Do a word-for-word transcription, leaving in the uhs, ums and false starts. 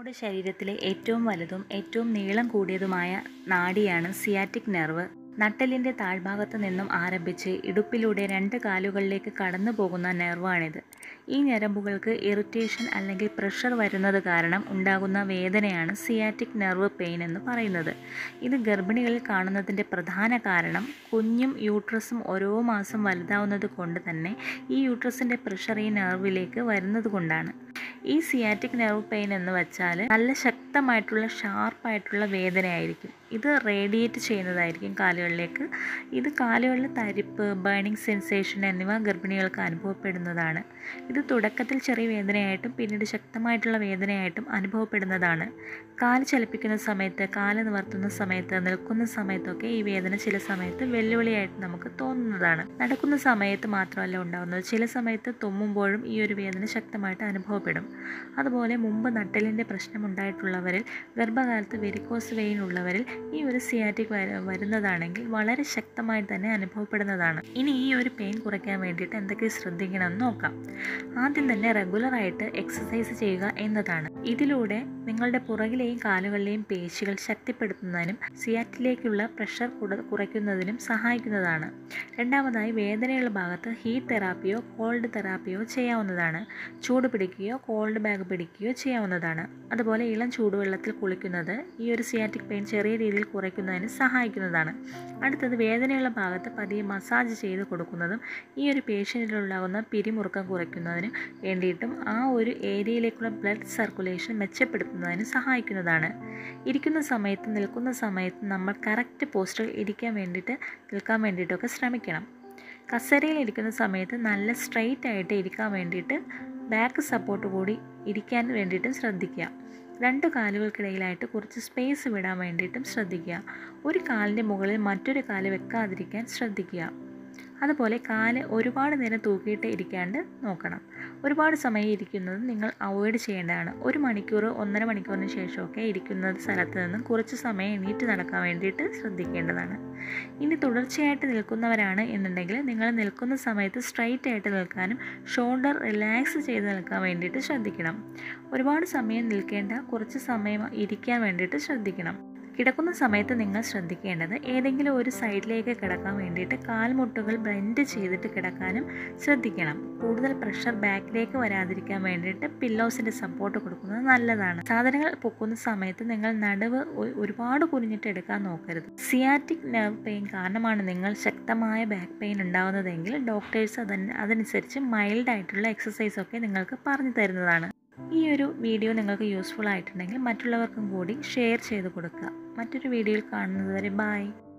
നമ്മുടെ ശരീരത്തിലെ ഏറ്റവും വലുതും ഏറ്റവും നീളം കൂടിയതുമായ നാഡിയാണ് സിയാറ്റിക് നെർവ്. നട്ടെല്ലിൻ്റെ താഴ്ഭാഗത്ത് നിന്നും ആരംഭിച്ച് ഇടുപ്പിലൂടെ രണ്ട് കാലുകളിലേക്ക് കടന്നു പോകുന്ന നെർവാണിത്. ഈ ഞരമ്പുകൾക്ക് ഇറിറ്റേഷൻ അല്ലെങ്കിൽ പ്രഷർ വരുന്നത് കാരണം ഉണ്ടാകുന്ന വേദനയാണ് സിയാറ്റിക് നെർവ് പെയിൻ എന്ന് പറയുന്നത്. ഇത് ഗർഭിണികളിൽ കാണുന്നതിൻ്റെ പ്രധാന കാരണം കുഞ്ഞും യൂട്രസും ഓരോ മാസം വലുതാവുന്നത് കൊണ്ട് തന്നെ ഈ യൂട്രസിൻ്റെ പ്രഷർ ഈ നെർവിലേക്ക് വരുന്നത് കൊണ്ടാണ്. ഈ സിയാറ്റിക് നെർവ് പെയിൻ എന്ന് വെച്ചാൽ നല്ല ശക്തമായിട്ടുള്ള ഷാർപ്പായിട്ടുള്ള വേദനയായിരിക്കും. ഇത് റേഡിയേറ്റ് ചെയ്യുന്നതായിരിക്കും കാലുകളിലേക്ക്. ഇത് കാലുകളിൽ തരിപ്പ്, ബേണിംഗ് സെൻസേഷൻ എന്നിവ ഗർഭിണികൾക്ക് അനുഭവപ്പെടുന്നതാണ്. ഇത് തുടക്കത്തിൽ ചെറിയ വേദനയായിട്ടും പിന്നീട് ശക്തമായിട്ടുള്ള വേദനയായിട്ടും അനുഭവപ്പെടുന്നതാണ്. കാല് ചലിപ്പിക്കുന്ന സമയത്ത്, കാല് നിവർത്തുന്ന സമയത്ത്, നിൽക്കുന്ന സമയത്തൊക്കെ ഈ വേദന ചില സമയത്ത് വെല്ലുവിളിയായിട്ട് നമുക്ക് തോന്നുന്നതാണ്. നടക്കുന്ന സമയത്ത് മാത്രമല്ല ഉണ്ടാകുന്നത്, ചില സമയത്ത് തുമ്മുമ്പോഴും ഈ ഒരു വേദന ശക്തമായിട്ട് അനുഭവപ്പെടും. അതുപോലെ മുമ്പ് നട്ടെല്ലിൻ്റെ പ്രശ്നമുണ്ടായിട്ടുള്ളവരിൽ, ഗർഭകാലത്ത് വെരിക്കോസ് വെയിൻ ഉള്ളവരിൽ ഈ ഒരു സിയാറ്റിക് വരുന്നതാണെങ്കിൽ വളരെ ശക്തമായി തന്നെ അനുഭവപ്പെടുന്നതാണ്. ഇനി ഈ ഒരു പെയിൻ കുറയ്ക്കാൻ വേണ്ടിയിട്ട് എന്തൊക്കെ ശ്രദ്ധിക്കണമെന്ന് നോക്കാം. ആദ്യം തന്നെ റെഗുലറായിട്ട് എക്സസൈസ് ചെയ്യുക എന്നതാണ്. ഇതിലൂടെ നിങ്ങളുടെ പുറകിലെയും കാലുകളിലെയും പേശികൾ ശക്തിപ്പെടുത്തുന്നതിനും സിയാറ്റിലേക്കുള്ള പ്രഷർ കുറയ്ക്കുന്നതിനും സഹായിക്കുന്നതാണ്. രണ്ടാമതായി, വേദനയുള്ള ഭാഗത്ത് ഹീറ്റ് തെറാപ്പിയോ കോൾഡ് തെറാപ്പിയോ ചെയ്യാവുന്നതാണ്. ചൂട് പിടിക്കുകയോ കോൾഡ് ബാഗ് പിടിക്കുകയോ ചെയ്യാവുന്നതാണ്. അതുപോലെ ഇളം ചൂടുവെള്ളത്തിൽ കുളിക്കുന്നത് ഈ ഒരു സിയാറ്റിക് പെയിൻ ചെറിയ രീതിയിൽ കുറയ്ക്കുന്നതിന് സഹായിക്കുന്നതാണ്. അടുത്തത്, വേദനയുള്ള ഭാഗത്ത് പതിയെ മസാജ് ചെയ്ത് കൊടുക്കുന്നതും ഈ ഒരു പേഷ്യൻറ്റിലുണ്ടാകുന്ന പിരിമുറുക്കം കുറയ്ക്കുന്നതിന് വേണ്ടിയിട്ടും ആ ഒരു ഏരിയയിലേക്കുള്ള ബ്ലഡ് സർക്കുലേഷൻ മെച്ചപ്പെടുത്തുന്നതിന് സഹായിക്കുന്നതാണ്. ഇരിക്കുന്ന സമയത്ത്, നിൽക്കുന്ന സമയത്ത് നമ്മൾ കറക്റ്റ് പോസ്റ്ററിൽ ഇരിക്കാൻ വേണ്ടിയിട്ട് നിൽക്കാൻ വേണ്ടിയിട്ടൊക്കെ ശ്രമിക്കണം. കസേരയിൽ ഇരിക്കുന്ന സമയത്ത് നല്ല സ്ട്രെയിറ്റ് ആയിട്ട് ഇരിക്കാൻ വേണ്ടിയിട്ട് ബാക്ക് സപ്പോർട്ട് കൂടി ഇരിക്കാൻ വേണ്ടിയിട്ടും ശ്രദ്ധിക്കുക. രണ്ട് കാലുകൾക്കിടയിലായിട്ട് കുറച്ച് സ്പേസ് വിടാൻ വേണ്ടിയിട്ടും ശ്രദ്ധിക്കുക. ഒരു കാലിൻ്റെ മുകളിൽ മറ്റൊരു കാല് വെക്കാതിരിക്കാൻ ശ്രദ്ധിക്കുക. അതുപോലെ കാല് ഒരുപാട് നേരം തൂക്കിയിട്ട് ഇരിക്കാണ്ട് നോക്കണം. ഒരുപാട് സമയം ഇരിക്കുന്നത് നിങ്ങൾ അവോയ്ഡ് ചെയ്യേണ്ടതാണ്. ഒരു മണിക്കൂർ ഒന്നര മണിക്കൂറിന് ശേഷമൊക്കെ ഇരിക്കുന്ന സ്ഥലത്ത് നിന്നും കുറച്ച് സമയം എണീറ്റ് നടക്കാൻ വേണ്ടിയിട്ട് ശ്രദ്ധിക്കേണ്ടതാണ്. ഇനി തുടർച്ചയായിട്ട് നിൽക്കുന്നവരാണ് എന്നുണ്ടെങ്കിൽ നിങ്ങൾ നിൽക്കുന്ന സമയത്ത് സ്ട്രൈറ്റ് ആയിട്ട് നിൽക്കാനും ഷോൾഡർ റിലാക്സ് ചെയ്ത് നിൽക്കാൻ വേണ്ടിയിട്ട് ശ്രദ്ധിക്കണം. ഒരുപാട് സമയം നിൽക്കേണ്ട, കുറച്ച് സമയം ഇരിക്കാൻ വേണ്ടിയിട്ട് ശ്രദ്ധിക്കണം. കിടക്കുന്ന സമയത്ത് നിങ്ങൾ ശ്രദ്ധിക്കേണ്ടത് ഏതെങ്കിലും ഒരു സൈഡിലേക്ക് കിടക്കാൻ വേണ്ടിയിട്ട് കാൽമുട്ടുകൾ ബെൻഡ് ചെയ്തിട്ട് കിടക്കാനും ശ്രദ്ധിക്കണം. കൂടുതൽ പ്രഷർ ബാക്കിലേക്ക് വരാതിരിക്കാൻ വേണ്ടിയിട്ട് പില്ലോസിൻ്റെ സപ്പോർട്ട് കൊടുക്കുന്നത് നല്ലതാണ്. സാധനങ്ങൾ പൊക്കുന്ന സമയത്ത് നിങ്ങൾ നടുവ് ഒരുപാട് കുനിഞ്ഞിട്ട് എടുക്കാൻ നോക്കരുത്. സിയാറ്റിക് നെർവ് പെയിൻ കാരണമാണ് നിങ്ങൾ ശക്തമായ ബാക്ക് പെയിൻ ഉണ്ടാകുന്നതെങ്കിൽ ഡോക്ടേഴ്സ് അതിന് അതനുസരിച്ച് മൈൽഡ് ആയിട്ടുള്ള എക്സസൈസൊക്കെ നിങ്ങൾക്ക് പറഞ്ഞു തരുന്നതാണ്. ഈ ഒരു വീഡിയോ നിങ്ങൾക്ക് യൂസ്ഫുൾ ആയിട്ടുണ്ടെങ്കിൽ മറ്റുള്ളവർക്കും കൂടി ഷെയർ ചെയ്ത് കൊടുക്കുക. മറ്റൊരു വീഡിയോയിൽ കാണുന്നത് വരെ ബൈ.